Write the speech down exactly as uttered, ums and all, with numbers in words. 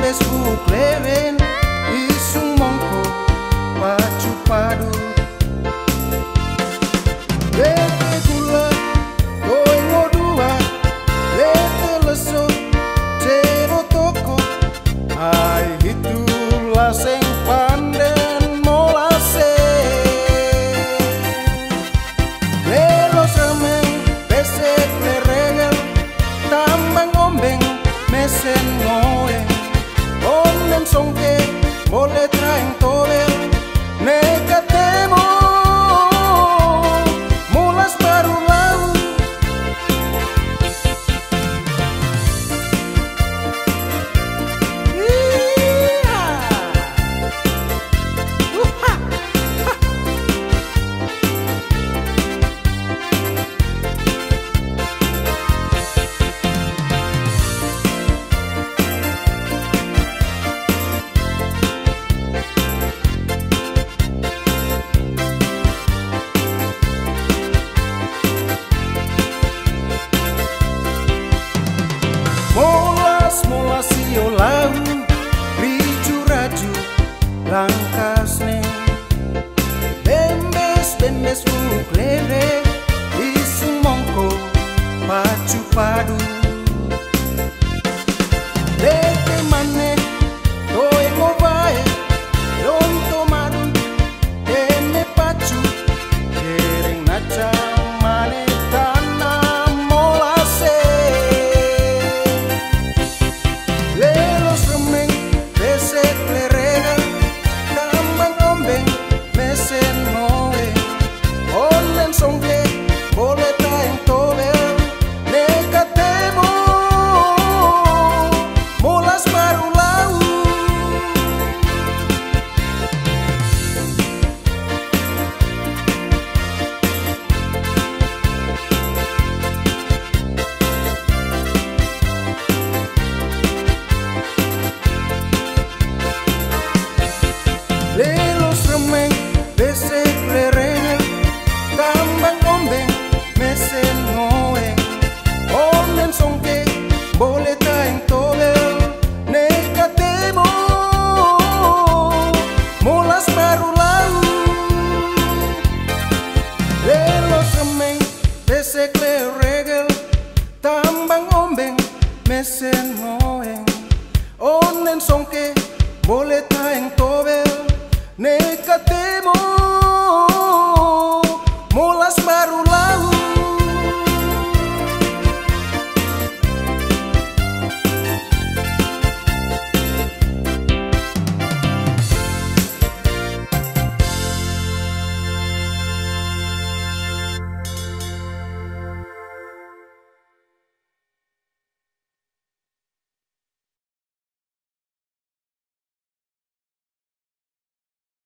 Facebook leven isung mongko pacu padu lete gula koe ngodua lete leso cero toko ai hitulah sing panden molase lelo semeng besek lerengel tambang ombeng mesen ngoe onem songke boleh traeng tobel nekatemo mulas baru lau iya uha molas molas yo lau riju raju langkasne bembes bembes uklere isung mongko pacu padu lete mane toe ngobae lonto madu ene pacu dereng naca mane tanam molase lelo semeng besek lerengel tambang ombeng mesen ngoe olen songke boleh taeng tobel nekatemo molas baru lau lelo semeng besek lerengel tambang ombeng mesen ngoe onen songke boleh taeng tobel nekatemo molas baru lau lelo semeng besek lerengel tambang ombeng mesen ngoe onen songke boleh taeng tobel nekatemo